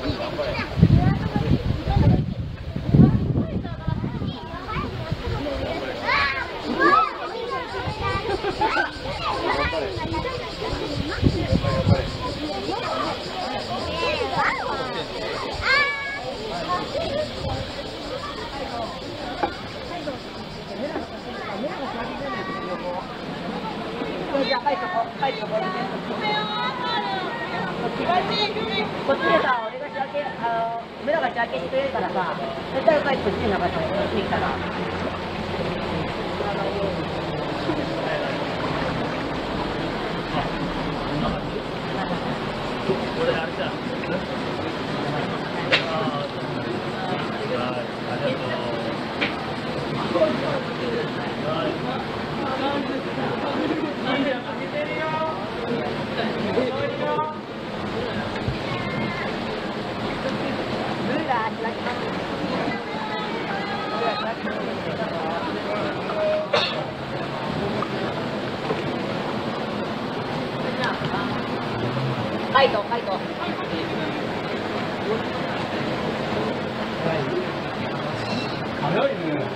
こっちでさ、俺が仕分け、俺らが仕分けしてくれるからさ、そしたらこっちで流していいから。 これあれじゃん。 カイト、カイト。 早いね。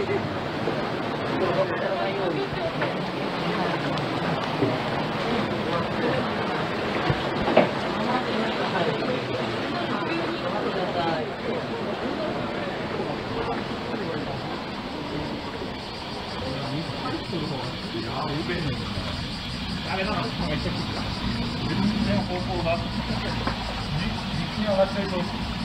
あれなの、なんか言ってきた。全然方向が。に上がっちゃいそう。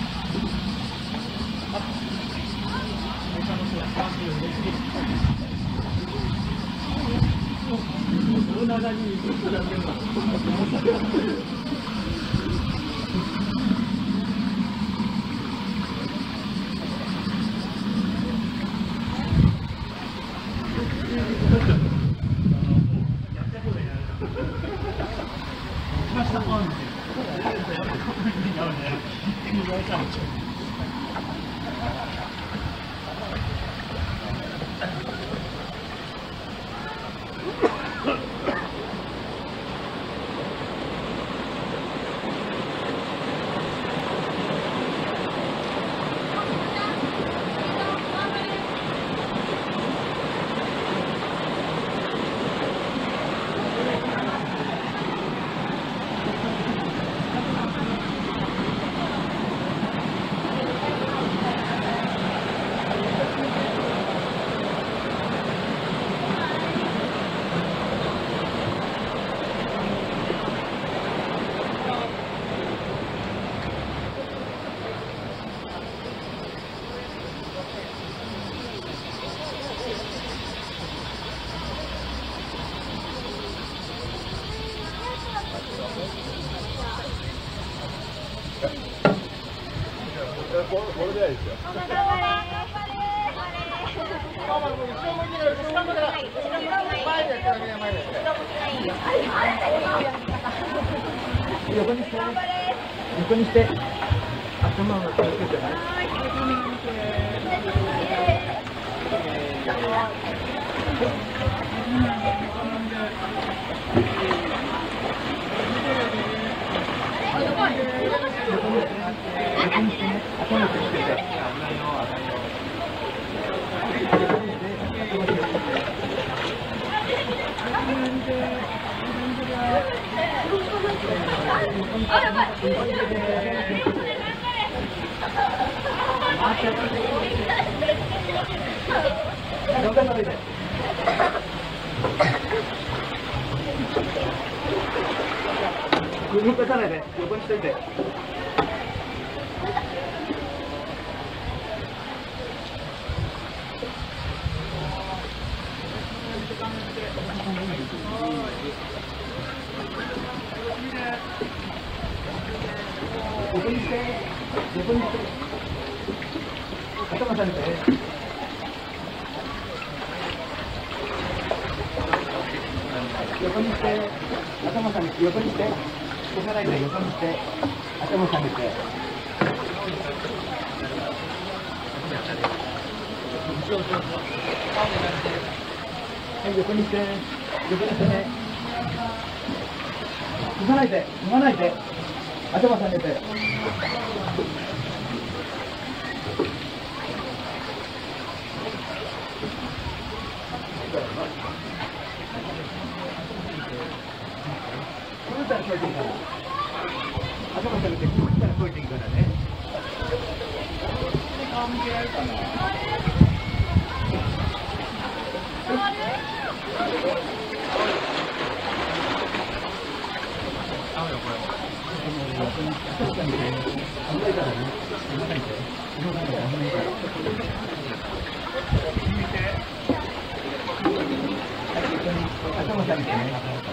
これでいいですよ。頑張れ。横にして。横にして。頭を気をつけてね。動かさないで、横にしといて。横にして、横にして。頭下げて。横にして、頭下げて、横にして。動かないで、横にして、頭下げて。はい、横にして、横にしてね。動かないで、動かないで。頭下げて。 頭下げてね。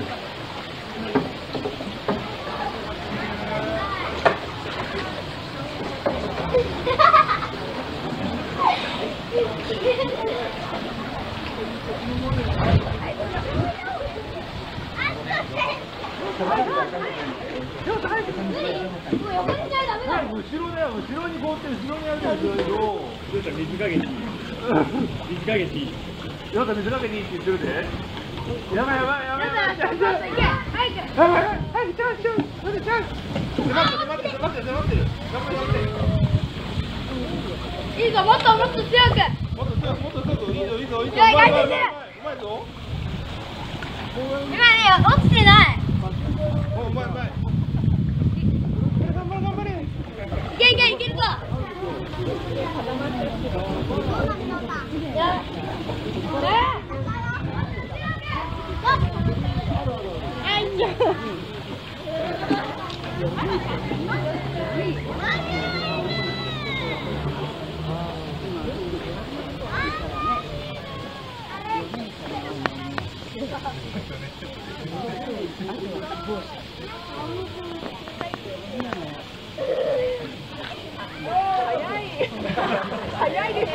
後ろだよ、後ろにこうって後ろにやるんだよ。水かけていい。水かけていい。ヨタ水かけていいって言ってるで。やばいやばいやばいやばい。はいはいはいちょちょ待ってちょ。待って待って待ってる。頑張れ頑張れ。 いいぞもっともっと強く。 もっと強くもっと強くいいぞいいぞいいぞ。 いやいやいやいや。 うまいぞ。 今ね落ちてない。 おうまいうまい。頑張れ頑張れ。 いけいけいけるぞ。早いです。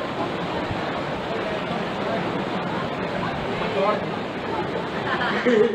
Thank you.